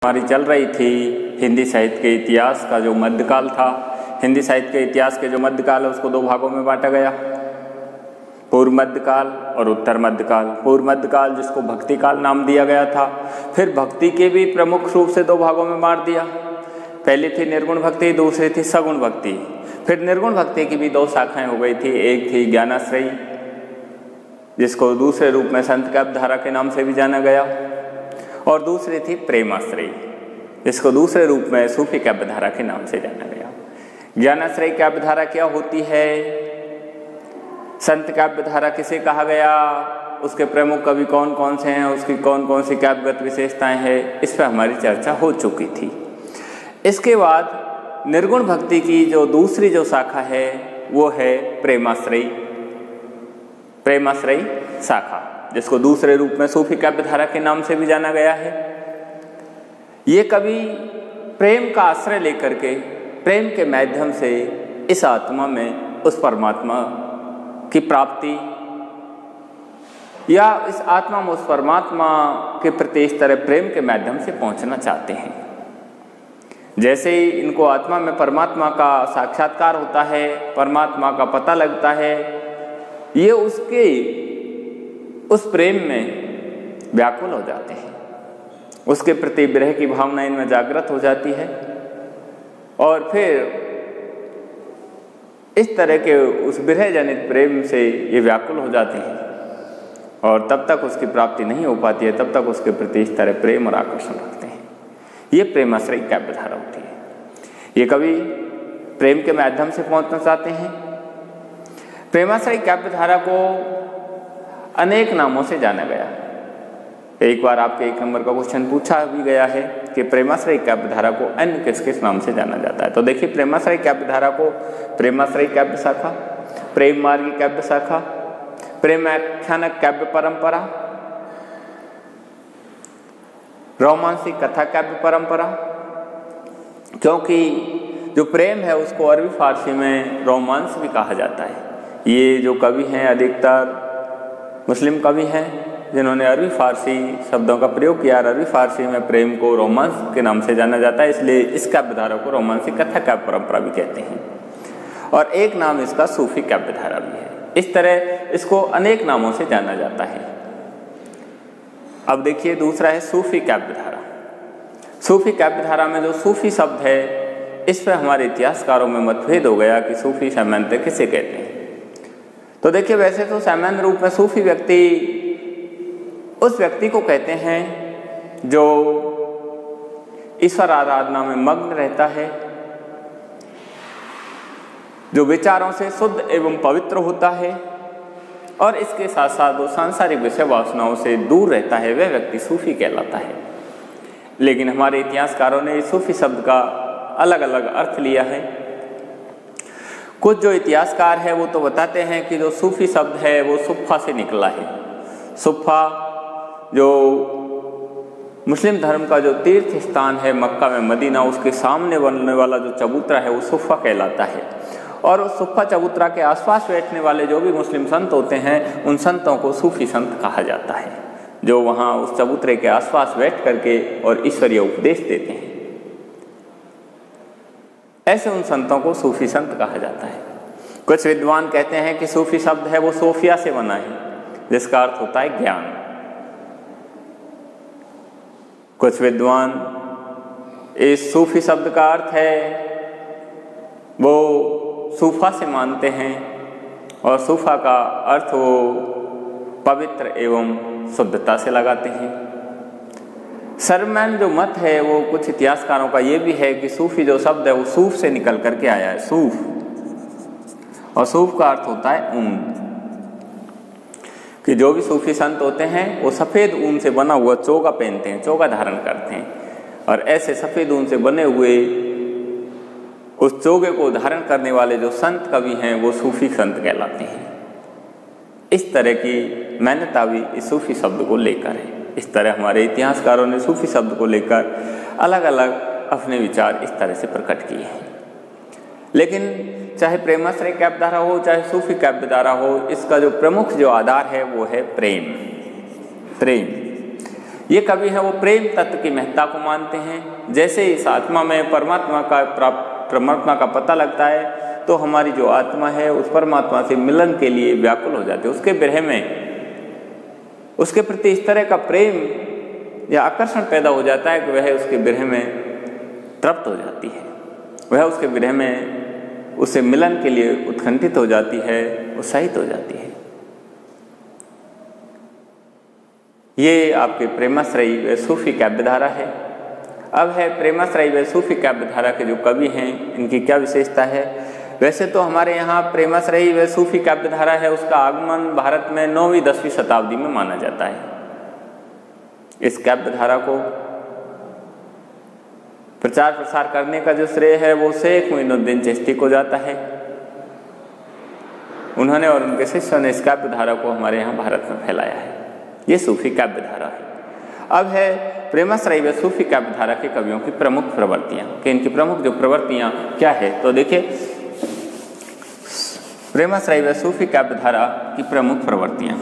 हमारी चल रही थी हिंदी साहित्य के इतिहास का जो मध्यकाल था। हिंदी साहित्य के इतिहास के जो मध्यकाल है उसको दो भागों में बांटा गया, पूर्व मध्यकाल और उत्तर मध्यकाल। पूर्व मध्यकाल जिसको भक्ति काल नाम दिया गया था, फिर भक्ति के भी प्रमुख रूप से दो भागों में बांट दिया। पहली थी निर्गुण भक्ति, दूसरी थी सगुण भक्ति। फिर निर्गुण भक्ति की भी दो शाखाएं हो गई थी, एक थी ज्ञानाश्रयी जिसको दूसरे रूप में संत काव्यधारा के नाम से भी जाना गया, और दूसरी थी प्रेमाश्रयी जिसको दूसरे रूप में सूफी काव्यधारा के नाम से जाना गया। ज्ञानाश्रयी काव्यधारा क्या होती है, संत काव्यधारा किसे कहा गया, उसके प्रमुख कवि कौन कौन से हैं, उसकी कौन कौन सी काव्यगत विशेषताएं हैं, इस पर हमारी चर्चा हो चुकी थी। इसके बाद निर्गुण भक्ति की जो दूसरी जो शाखा है वो है प्रेमाश्रयी शाखा, जिसको दूसरे रूप में सूफी काव्यधारा के नाम से भी जाना गया है। ये कवि प्रेम का आश्रय लेकर के प्रेम के माध्यम से इस आत्मा में उस परमात्मा की प्राप्ति या इस आत्मा में उस परमात्मा के प्रति इस तरह प्रेम के माध्यम से पहुंचना चाहते हैं। जैसे ही इनको आत्मा में परमात्मा का साक्षात्कार होता है, परमात्मा का पता लगता है, ये उसके उस प्रेम में व्याकुल हो जाते हैं, उसके प्रति विरह की भावना इनमें जागृत हो जाती है, और फिर इस तरह के उस विरह जनित प्रेम से ये व्याकुल हो जाते हैं, और तब तक उसकी प्राप्ति नहीं हो पाती है, तब तक उसके प्रति इस तरह प्रेम और आकर्षण रखते हैं। ये प्रेमाश्रयी काव्यधारा होती है। ये कवि प्रेम के माध्यम से पहुंचना चाहते हैं। प्रेमाश्रयी काव्यधारा को अनेक नामों से जाना गया। एक बार आपके 1 नंबर का क्वेश्चन पूछा भी गया है कि प्रेमाश्रयी काव्यधारा को अन्य किस किस नाम से जाना जाता है। तो देखिए, प्रेमाश्रयी काव्यधारा को प्रेमाश्रयी काव्य शाखा, प्रेम मार्गी काव्य शाखा, प्रेमाख्यानक काव्य परंपरा, रोमांसिक कथा काव्य परंपरा, क्योंकि जो प्रेम है उसको अरबी फारसी में रोमांस भी कहा जाता है। ये जो कवि हैं अधिकतर मुस्लिम कवि हैं जिन्होंने अरबी फारसी शब्दों का प्रयोग किया। अरबी फारसी में प्रेम को रोमांस के नाम से जाना जाता है, इसलिए इस काव्यधारा को रोमांसिक कथा काव्य परंपरा भी कहते हैं, और एक नाम इसका सूफी काव्यधारा भी है। इस तरह इसको अनेक नामों से जाना जाता है। अब देखिए, दूसरा है सूफी काव्यधारा। सूफी काव्यधारा में जो सूफी शब्द है, इस पर हमारे इतिहासकारों में मतभेद हो गया कि सूफी सामान्यतः किसे कहते हैं। तो देखिए, वैसे तो सामान्य रूप में सूफी व्यक्ति उस व्यक्ति को कहते हैं जो ईश्वर आराधना में मग्न रहता है, जो विचारों से शुद्ध एवं पवित्र होता है, और इसके साथ साथ वो सांसारिक विषय वासनाओं से दूर रहता है, वह व्यक्ति सूफी कहलाता है। लेकिन हमारे इतिहासकारों ने सूफी शब्द का अलग अलग अर्थ लिया है। कुछ जो इतिहासकार है वो तो बताते हैं कि जो सूफी शब्द है वो सुफ़ा से निकला है। सुफ़ा जो मुस्लिम धर्म का जो तीर्थ स्थान है मक्का में मदीना, उसके सामने बनने वाला जो चबूतरा है वो सुफ़ा कहलाता है, और उस सुफ़ा चबूतरा के आसपास बैठने वाले जो भी मुस्लिम संत होते हैं उन संतों को सूफी संत कहा जाता है, जो वहाँ उस चबूतरे के आसपास बैठ करके और ईश्वरीय उपदेश देते हैं। ऐसे उन संतों को सूफी संत कहा जाता है। कुछ विद्वान कहते हैं कि सूफी शब्द है वो सोफिया से बना है, जिसका अर्थ होता है ज्ञान। कुछ विद्वान इस सूफी शब्द का अर्थ है वो सूफा से मानते हैं, और सूफा का अर्थ वो पवित्र एवं शुद्धता से लगाते हैं। सर्वमान्य जो मत है वो कुछ इतिहासकारों का ये भी है कि सूफी जो शब्द है वो सूफ से निकल करके आया है, सूफ, और सूफ का अर्थ होता है ऊन, कि जो भी सूफी संत होते हैं वो सफ़ेद ऊन से बना हुआ चोगा पहनते हैं, चोगा धारण करते हैं, और ऐसे सफ़ेद ऊन से बने हुए उस चोगे को धारण करने वाले जो संत कवि हैं वो सूफी संत कहलाते हैं। इस तरह की मान्यता भी इस सूफी शब्द को लेकर है। इस तरह हमारे इतिहासकारों ने सूफी शब्द को लेकर अलग अलग अपने विचार इस तरह से प्रकट किए हैं। लेकिन चाहे प्रेमाश्रय काव्यधारा हो चाहे सूफी काव्यधारा हो, इसका जो प्रमुख जो आधार है वो है प्रेम। ये कवि हैं वो प्रेम तत्व की महत्ता को मानते हैं। जैसे इस आत्मा में परमात्मा का पता लगता है तो हमारी जो आत्मा है उस परमात्मा से मिलन के लिए व्याकुल हो जाती है, उसके विरह में उसके प्रति इस तरह का प्रेम या आकर्षण पैदा हो जाता है कि वह उसके विरह में तृप्त हो जाती है, वह उसके विरह में उससे मिलन के लिए उत्कंठित हो जाती है, उत्साहित हो जाती है। ये आपके प्रेमाश्रयी व सूफी काव्यधारा है। अब है प्रेमाश्रयी व सूफी काव्यधारा के जो कवि हैं इनकी क्या विशेषता है। वैसे तो हमारे यहाँ प्रेमाश्रयी व सूफी काव्यधारा है, उसका आगमन भारत में 9वीं-10वीं शताब्दी में माना जाता है। इस काव्यधारा को प्रचार प्रसार करने का जो श्रेय है वो शेख मोइनुद्दीन चिश्ती को जाता है। उन्होंने और उनके शिष्यों ने इस काव्यधारा को हमारे यहाँ भारत में फैलाया है। ये सूफी काव्यधारा है। अब है प्रेमाश्रयी व सूफी काव्यधारा के कवियों की प्रमुख प्रवृत्तियाँ कि इनकी प्रमुख जो प्रवृत्तियाँ क्या है। तो देखिए, प्रेमाश्रयी व सूफी काव्यधारा की प्रमुख प्रवृत्तियाँ।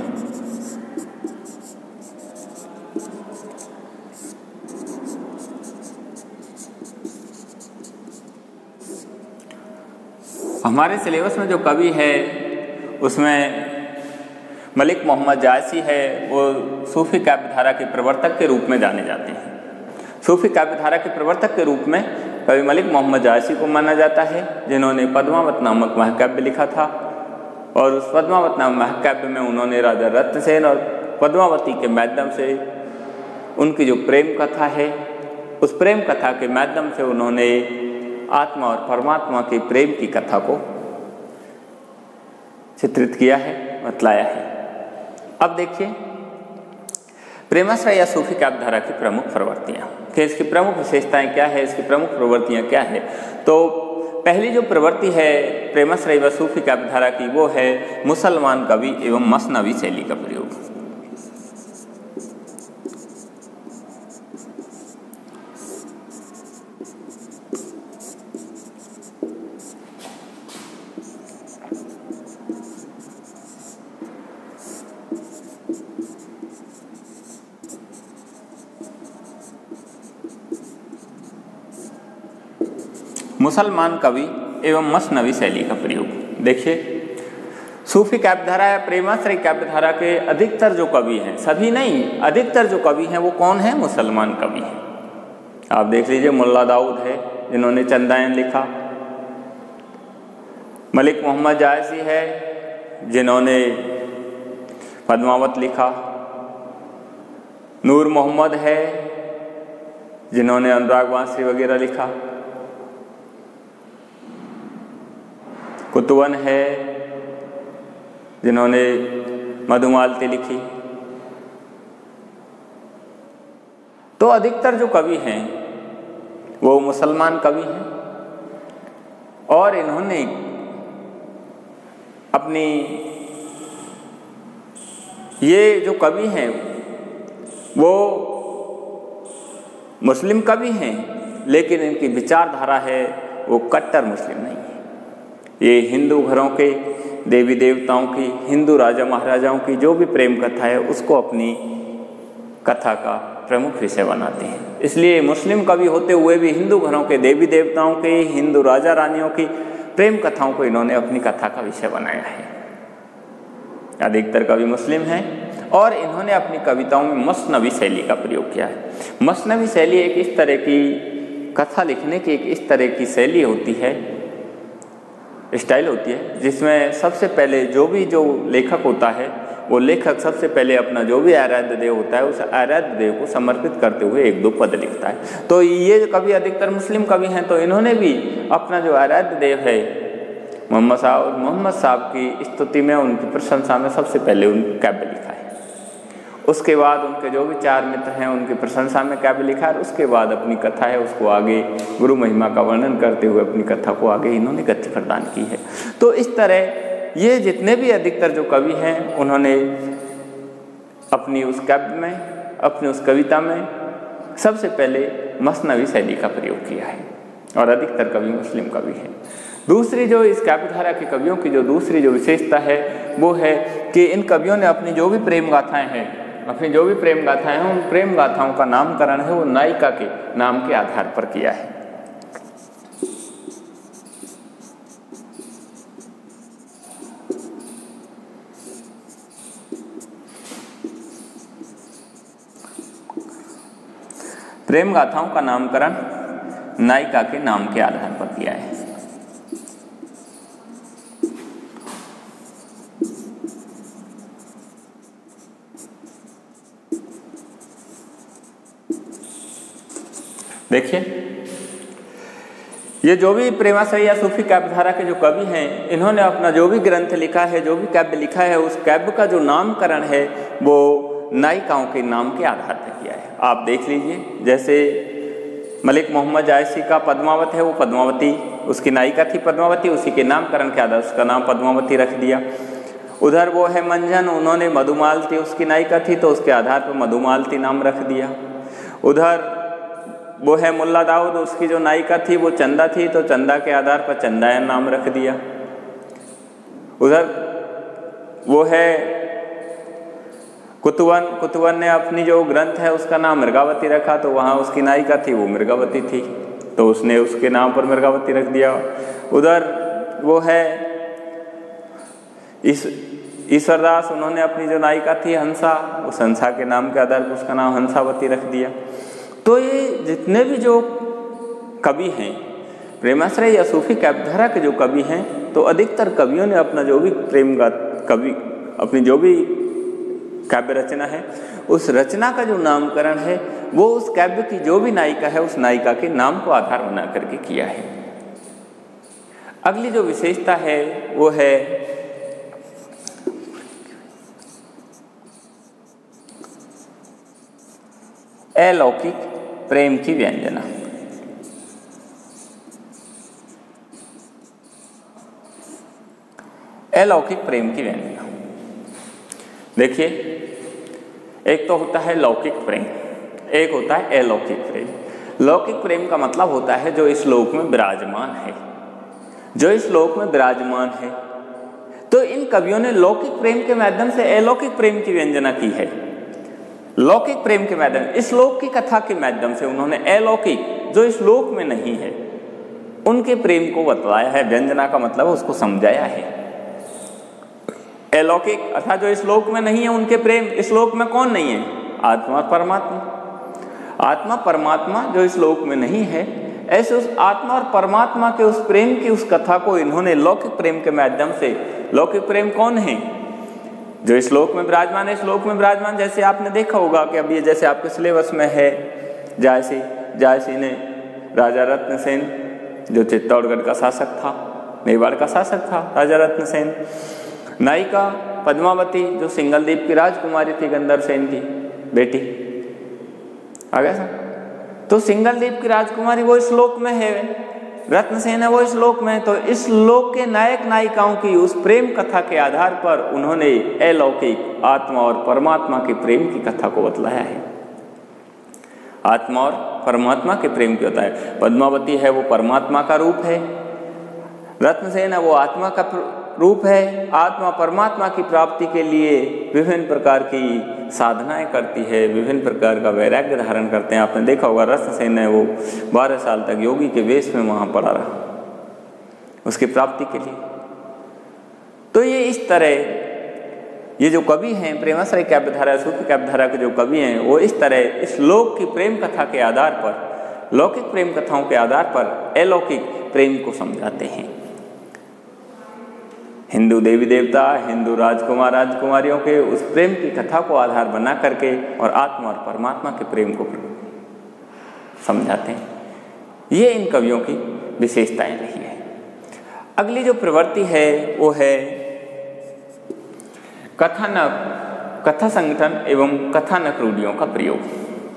हमारे सिलेबस में जो कवि है उसमें मलिक मोहम्मद जायसी है, वो सूफी काव्यधारा के प्रवर्तक के रूप में जाने जाते हैं। सूफी काव्यधारा के प्रवर्तक के रूप में कवि मलिक मोहम्मद जायसी को माना जाता है, जिन्होंने पद्मावत नामक महाकाव्य लिखा था। और उस पद्मावत नामक महाकाव्य में उन्होंने राजा रत्नसेन और पद्मावती के माध्यम से उनकी जो प्रेम कथा है, उस प्रेम कथा के माध्यम से उन्होंने आत्मा और परमात्मा के प्रेम की कथा को चित्रित किया है, बतलाया है। अब देखिए, प्रेमाश्रय या सूफी काव्यधारा की प्रमुख प्रवृत्तियाँ कि इसकी प्रमुख विशेषताएं क्या है, इसकी प्रमुख प्रवृत्तियाँ क्या है। तो पहली जो प्रवृत्ति है प्रेमाश्रय व सूफी काव्यधारा की वो है मुसलमान कवि एवं मसनवी शैली का प्रयोग। मुसलमान कवि एवं मसनवी शैली का प्रयोग। देखिए, सूफी काव्यधारा या प्रेमाश्रय काव्यधारा के अधिकतर जो कवि हैं, सभी नहीं, अधिकतर जो कवि हैं वो कौन है? मुसलमान कवि हैं। आप देख लीजिए, मुल्ला दाऊद है जिन्होंने चंदायन लिखा, मलिक मोहम्मद जायसी है जिन्होंने पद्मावत लिखा, नूर मोहम्मद है जिन्होंने अनुराग बांसुरी वगैरह लिखा, कुतुबन है जिन्होंने मधुमालती लिखी। तो अधिकतर जो कवि हैं वो मुसलमान कवि हैं और इन्होंने अपनी, ये जो कवि हैं वो मुस्लिम कवि हैं, लेकिन इनकी विचारधारा है वो कट्टर मुस्लिम नहीं है। ये हिंदू घरों के देवी देवताओं की, हिंदू राजा महाराजाओं की जो भी प्रेम कथा है उसको अपनी कथा का प्रमुख विषय बनाते हैं। इसलिए मुस्लिम कवि होते हुए भी हिंदू घरों के देवी देवताओं के, हिंदू राजा रानियों की प्रेम कथाओं को इन्होंने अपनी कथा का विषय बनाया है। अधिकतर कवि मुस्लिम हैं और इन्होंने अपनी कविताओं में मसनवी शैली का प्रयोग किया है। मसनवी शैली एक इस तरह की कथा लिखने की, एक इस तरह की शैली होती है, स्टाइल होती है, जिसमें सबसे पहले जो लेखक होता है वो लेखक सबसे पहले अपना जो भी आराध्य देव होता है उस आराध्य देव को समर्पित करते हुए एक दो पद लिखता है। तो ये कवि अधिकतर मुस्लिम कवि हैं, तो इन्होंने भी अपना जो आराध्य देव है मोहम्मद साहब की स्तुति में, उनकी प्रशंसा में सबसे पहले उनका काव्य लिखा है। उसके बाद उनके जो भी चार मित्र हैं उनकी प्रशंसा में काव्य लिखा है। उसके बाद अपनी कथा है उसको आगे गुरु महिमा का वर्णन करते हुए अपनी कथा को आगे इन्होंने गति प्रदान की है। तो इस तरह ये जितने भी अधिकतर जो कवि हैं उन्होंने अपनी उस काव्य में, अपनी उस कविता में सबसे पहले मसनवी शैली का प्रयोग किया है और अधिकतर कवि मुस्लिम कवि हैं। दूसरी जो इस काव्यधारा के कवियों की जो दूसरी जो विशेषता है वो है कि इन कवियों ने अपनी जो भी प्रेम गाथाएं हैं अपनी जो भी प्रेम गाथाएं हैं उन प्रेम गाथाओं का नामकरण है वो नायिका के नाम के आधार पर किया है। प्रेम गाथाओं का नामकरण नायिका के नाम के आधार पर किया है। देखिए, ये जो भी प्रेमाश्रय या सूफी काव्यधारा के जो कवि हैं, इन्होंने अपना जो भी ग्रंथ लिखा है, जो भी काव्य लिखा है, उस काव्य का जो नामकरण है वो नायिकाओं के नाम के आधार पर किया है। आप देख लीजिए, जैसे मलिक मोहम्मद जायसी का पद्मावत है, वो पद्मावती उसकी नायिका थी पद्मावती, उसी के नामकरण के आधार उसका नाम पद्मावती रख दिया। उधर वो है मंझन, उन्होंने मधुमालती उसकी नायिका थी तो उसके आधार पर मधुमालती नाम रख दिया। उधर वो है मुल्ला दाऊद, उसकी जो नायिका थी वो चंदा थी तो चंदा के आधार पर चंदायन नाम रख दिया। उधर वो है कुतुवन ने अपनी जो ग्रंथ है उसका नाम मृगावती रखा तो वहाँ उसकी नायिका थी वो मृगावती थी तो उसने उसके नाम पर मृगावती रख दिया। उधर वो है ईश्वरदास, उन्होंने अपनी जो नायिका थी हंसा, उस हंसा के नाम के आधार पर उसका नाम हंसावती रख दिया। तो ये जितने भी जो कवि हैं, प्रेमाश्रय या सूफी काव्यधारा के जो कवि हैं, तो अधिकतर कवियों ने अपना जो भी अपनी जो भी काव्य रचना है, उस रचना का जो नामकरण है वो उस काव्य की जो भी नायिका है उस नायिका के नाम को आधार बना करके किया है। अगली जो विशेषता है वो है अलौकिक प्रेम की व्यंजना। अलौकिक प्रेम की व्यंजना, देखिए, एक तो होता है लौकिक प्रेम, एक होता है अलौकिक प्रेम। लौकिक प्रेम का मतलब होता है जो इस लोक में विराजमान है, जो इस लोक में विराजमान है। तो इन कवियों ने लौकिक प्रेम के माध्यम से अलौकिक प्रेम की व्यंजना की है। लौकिक प्रेम के माध्यम, इस लोक की कथा के माध्यम से उन्होंने अलौकिक जो इस लोक में नहीं है उनके प्रेम को बतलाया है। व्यंजना का मतलब उसको समझाया है। अलौकिक अर्थात जो इस लोक में नहीं है उनके प्रेम, इस लोक में कौन नहीं है? आत्मा और परमात्मा। आत्मा परमात्मा जो इस लोक में नहीं है, ऐसे उस आत्मा और परमात्मा के उस प्रेम की उस कथा को इन्होंने लौकिक प्रेम के माध्यम से, लौकिक प्रेम कौन है? जो इस लोक में विराजमान है। इस लोक में विराजमान जैसे आपने देखा होगा कि अभी जैसे आपके सिलेबस में है, जायसी ने राजा रत्नसेन जो चित्तौड़गढ़ का शासक था, मेवाड़ का शासक था राजा रत्नसेन, नायिका पद्मावती जो सिंगलदीप की राजकुमारी थी, गंधर्व सेन की बेटी, आ गया सर। तो सिंगलदीप की राजकुमारी वो इस लोक में है, रत्नसेन है वो इस लोक में। तो इस लोक के नायक नायिकाओं की उस प्रेम कथा के आधार पर उन्होंने अलौकिक आत्मा और परमात्मा के प्रेम की कथा को बतलाया है। आत्मा और परमात्मा के प्रेम की होता है। पद्मावती है वो परमात्मा का रूप है, रत्नसेन है वो आत्मा का रूप है। आत्मा परमात्मा की प्राप्ति के लिए विभिन्न प्रकार की साधनाएं करती है, विभिन्न प्रकार का वैराग्य धारण करते हैं। आपने देखा होगा रत्नसेन है वो 12 साल तक योगी के वेश में वहां पड़ा रहा उसकी प्राप्ति के लिए। तो ये इस तरह ये जो कवि हैं, प्रेमाश्रय काव्यधारा, सूफी काव्यधारा के जो कवि हैं, वो इस तरह इस लोक की प्रेम कथा के आधार पर, लौकिक प्रेम कथाओं के आधार पर अलौकिक प्रेम को समझाते हैं। हिंदू देवी देवता, हिंदू राजकुमार राजकुमारियों के उस प्रेम की कथा को आधार बना करके और आत्मा और परमात्मा के प्रेम को समझाते हैं। ये इन कवियों की विशेषताएं रही है। अगली जो प्रवृत्ति है वो है कथानक, कथा संगठन एवं कथानक रूढ़ियों का प्रयोग।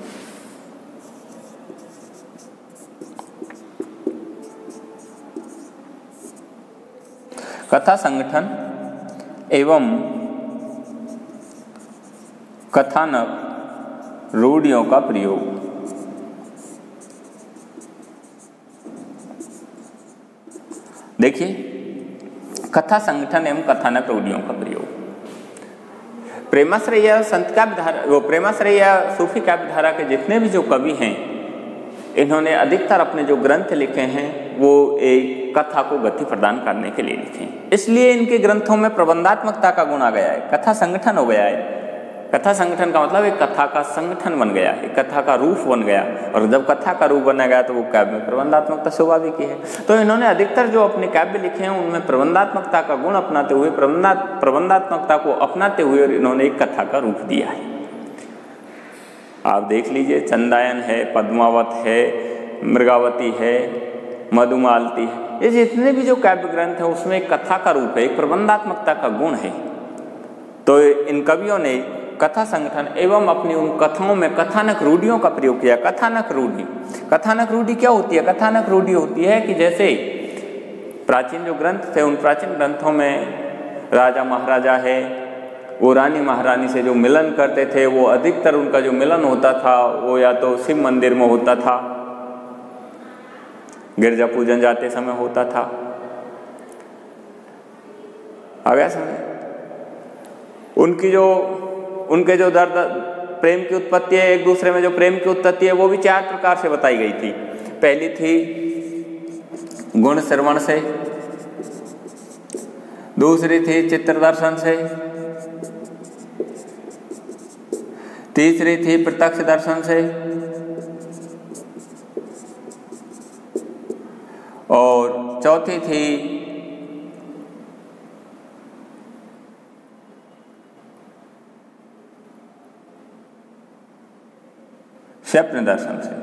कथा संगठन एवं कथानक रूढ़ियों का प्रयोग। देखिए, कथा संगठन एवं कथानक रूढ़ियों का प्रयोग। प्रेमाश्रय या संत काव्य धारा, वो प्रेमाश्रय या सूफी काव्य धारा के जितने भी जो कवि हैं, इन्होंने अधिकतर अपने जो ग्रंथ लिखे हैं वो एक कथा को गति प्रदान करने के लिए लिखे हैं। इसलिए इनके ग्रंथों में प्रबंधात्मकता का गुण आ गया है, कथा संगठन हो गया है। कथा संगठन का मतलब एक कथा का संगठन बन गया, एक कथा का रूप बन गया, और जब कथा का रूप बना गया तो वो काव्य में प्रबंधात्मकता स्वाभाविक है। तो इन्होंने अधिकतर जो अपने काव्य लिखे हैं उनमें प्रबंधात्मकता का गुण अपनाते हुए, प्रबंधात्मकता को अपनाते हुए इन्होंने एक कथा का रूप दिया है। आप देख लीजिए, चंदायन है, पद्मावत है, मृगावती है, मधुमालती है, ये जितने भी जो काव्य ग्रंथ है उसमें एक कथा का रूप है, एक प्रबंधात्मकता का गुण है। तो इन कवियों ने कथा संगठन एवं अपनी उन कथाओं में कथानक रूढ़ियों का प्रयोग किया। कथानक रूढ़ी क्या होती है? कथानक रूढ़ी होती है कि जैसे प्राचीन जो ग्रंथ थे उन प्राचीन ग्रंथों में राजा महाराजा है, वो रानी महारानी से जो मिलन करते थे, वो अधिकतर उनका जो मिलन होता था वो या तो शिव मंदिर में होता था, गिरजा पूजन जाते समय होता था। आ गया समझ? उनके जो दर्द प्रेम की उत्पत्ति है, एक दूसरे में जो प्रेम की उत्पत्ति है, वो भी 4 प्रकार से बताई गई थी। पहली थी गुण श्रवण से, दूसरी थी चित्र दर्शन से, तीसरी थी प्रत्यक्ष दर्शन से, और चौथी थी स्वप्न दर्शन से।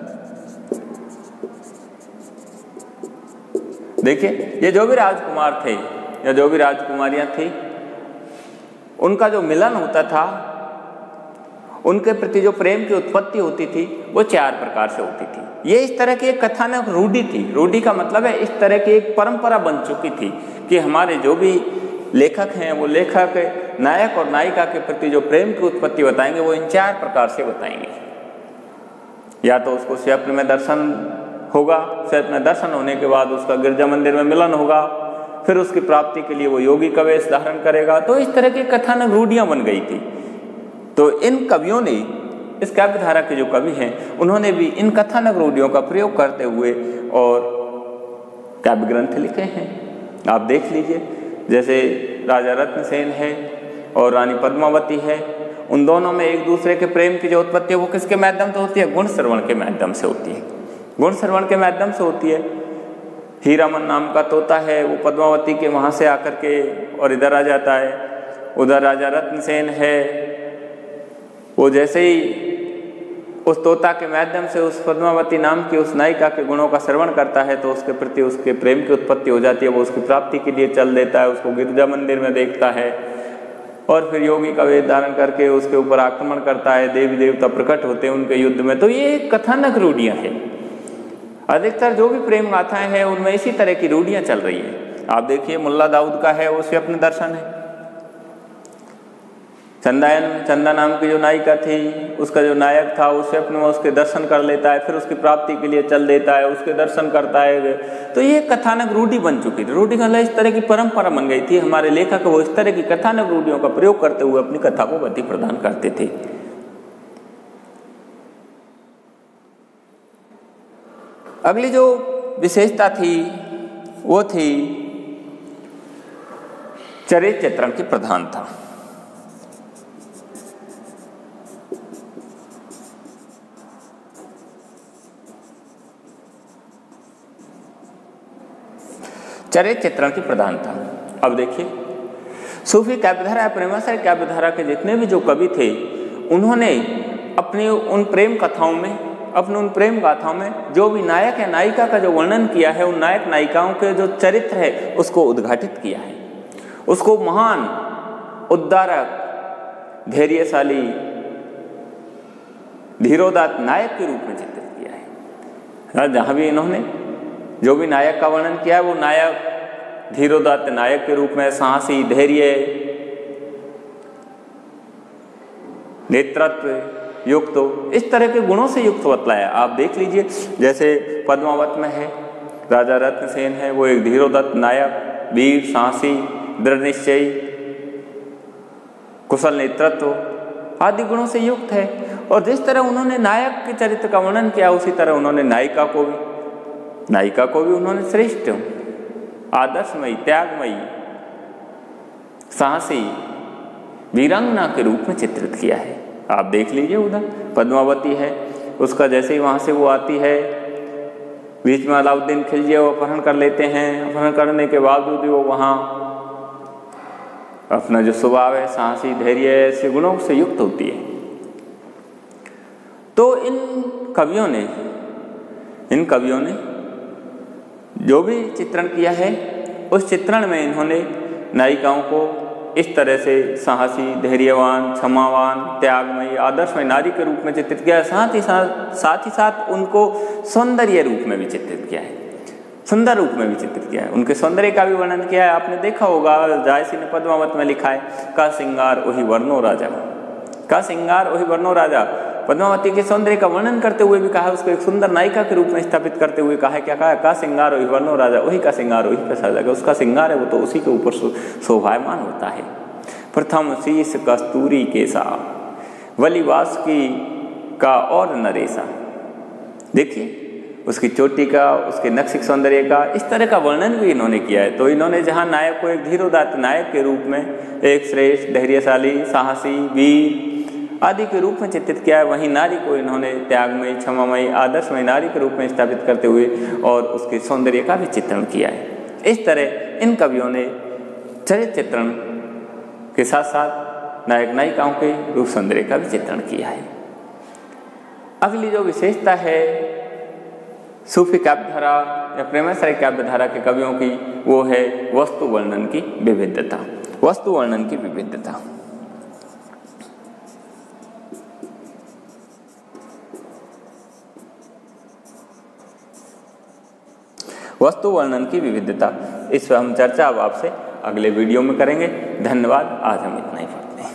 देखिए, ये जो भी राजकुमार थे या जो भी राजकुमारियां थी, उनका जो मिलन होता था, उनके प्रति जो प्रेम की उत्पत्ति होती थी, वो 4 प्रकार से होती थी। ये इस तरह की एक कथानक रूढ़ी थी। रूढ़ी का मतलब है इस तरह की एक परंपरा बन चुकी थी कि हमारे जो भी लेखक हैं वो लेखक नायक और नायिका के प्रति जो प्रेम की उत्पत्ति बताएंगे वो इन 4 प्रकार से बताएंगे। या तो उसको स्वप्न में दर्शन होगा, स्वप्न में दर्शन होने के बाद उसका गिरजा मंदिर में मिलन होगा, फिर उसकी प्राप्ति के लिए वो योगी का वेश धारण करेगा। तो इस तरह की कथानक रूढ़ियां बन गई थी। तो इन कवियों ने, इस काव्य धारा के जो कवि हैं, उन्होंने भी इन कथानक रूढ़ियों का प्रयोग करते हुए और काव्य ग्रंथ लिखे हैं। आप देख लीजिए, जैसे राजा रत्नसेन है और रानी पद्मावती है, उन दोनों में एक दूसरे के प्रेम की जो उत्पत्ति है वो किसके माध्यम से होती है? गुण श्रवण के माध्यम से होती है। गुण श्रवण के माध्यम से होती है। हीरामन नाम का तोता है, वो पद्मावती के वहाँ से आकर के और इधर आ जाता है। उधर राजा रत्नसेन है, वो जैसे ही उस तोता के माध्यम से उस पद्मावती नाम की उस नायिका के गुणों का श्रवण करता है तो उसके प्रति उसके प्रेम की उत्पत्ति हो जाती है। वो उसकी प्राप्ति के लिए चल देता है, उसको गिरजा मंदिर में देखता है और फिर योगी का वेश धारण करके उसके ऊपर आक्रमण करता है। देवी देवता प्रकट होते हैं उनके युद्ध में। तो ये कथानक रूढ़ियाँ हैं। अधिकतर जो भी प्रेम गाथाएं हैं उनमें इसी तरह की रूढ़ियाँ चल रही है। आप देखिए, मुल्ला दाऊद का है, वो स्वप्न दर्शन है। चंदायन में चंदा नाम की जो नायिका थी, उसका जो नायक था वो स्वप्न में उसके दर्शन कर लेता है, फिर उसकी प्राप्ति के लिए चल देता है, उसके दर्शन करता है। तो ये कथानक रूढ़ी बन चुकी थी। रूढ़ी का इस तरह की परंपरा बन गई थी। हमारे लेखक वो इस तरह की कथानक रूढ़ियों का प्रयोग करते हुए अपनी कथा को गति प्रदान करते थे। अगली जो विशेषता थी वो थी चरित्र चित्रण की प्रधानता। चरित्र चित्रण की प्रधानता। अब देखिए, सूफी काव्यधारा, प्रेमाश्रय काव्यधारा के जितने भी जो कवि थे, उन्होंने अपनी उन प्रेम कथाओं में, अपने उन प्रेम गाथाओं में जो भी नायक या नायिका का जो वर्णन किया है, उन नायक नायिकाओं के जो चरित्र है उसको उद्घाटित किया है। उसको महान, उद्धारक, धैर्यशाली, धीरोदात्त नायक के रूप में चित्रित किया है। जहाँ भी इन्होंने जो भी नायक का वर्णन किया है वो नायक धीरोदात्त नायक के रूप में साहसी, धैर्य, नेतृत्व युक्त, इस तरह के गुणों से युक्त बतलाया। आप देख लीजिए, जैसे पद्मावत में है, राजा रत्नसेन है, वो एक धीरोदात्त नायक, वीर, साहसी, दृढ़ निश्चयी, कुशल नेतृत्व आदि गुणों से युक्त है। और जिस तरह उन्होंने नायक के चरित्र का वर्णन किया, उसी तरह उन्होंने नायिका को भी उन्होंने श्रेष्ठ, आदर्शमयी, त्यागमयी, साहसी वीरांगना के रूप में चित्रित किया है। आप देख लीजिए, उधर पद्मावती है, उसका जैसे ही वहाँ से वो आती है, बीच में अलाउद्दीन खिलजी वो अपहरण कर लेते हैं। अपहरण करने के बावजूद भी वो वहाँ अपना जो स्वभाव है, साहसी, धैर्य, ऐसे गुणों से युक्त होती है। तो इन कवियों ने जो भी चित्रण किया है, उस चित्रण में इन्होंने नायिकाओं को इस तरह से साहसी, धैर्यवान, क्षमावान, त्यागमयी, आदर्शमय नारी के रूप में चित्रित किया है। साथ ही साथ उनको सौंदर्य रूप में भी चित्रित किया है, सुंदर रूप में भी चित्रित किया है। उनके सौंदर्य का भी वर्णन किया है। आपने देखा होगा, जायसी ने पद्मावत में लिखा है, का सिंगार ओहि वर्णो राजा, का सिंगार ओहि वर्णो राजा। पद्मावती के सौंदर्य का वर्णन करते हुए भी कहा, उसको एक सुंदर नायिका के रूप में स्थापित करते हुए कहा है, क्या कहा, का सिंगार ओहि वर्णो राजा, वही का सिंगार वही का राजा। उसका सिंगार है वो तो उसी के ऊपर शोभायमान होता है। प्रथम शीश कस्तूरी केसा, वलिवास की का और नरेसा। देखिए उसकी चोटी का, उसके नक्शिक सौंदर्य का, इस तरह का वर्णन भी इन्होंने किया है। तो इन्होंने जहाँ नायक को एक धीरोदात्त नायक के रूप में, एक श्रेष्ठ, धैर्यशाली, साहसी, वीर आदि के रूप में चित्रित किया है, वहीं नारी को इन्होंने त्यागमयी, क्षमामयी, आदर्शमयी नारी के रूप में स्थापित करते हुए और उसके सौंदर्य का भी चित्रण किया है। इस तरह इन कवियों ने चरित्र चित्रण के साथ साथ नायक नायिकाओं के रूप सौंदर्य का भी चित्रण किया है। अगली जो विशेषता है सूफी काव्यधारा या प्रेमाश्रय काव्यधारा के कवियों की, वो है वस्तु वर्णन की विविधता। वस्तु वर्णन की विविधता वस्तु वर्णन की विविधता, इस पर हम चर्चा अब आपसे अगले वीडियो में करेंगे। धन्यवाद। आज हम इतना ही पढ़ते हैं।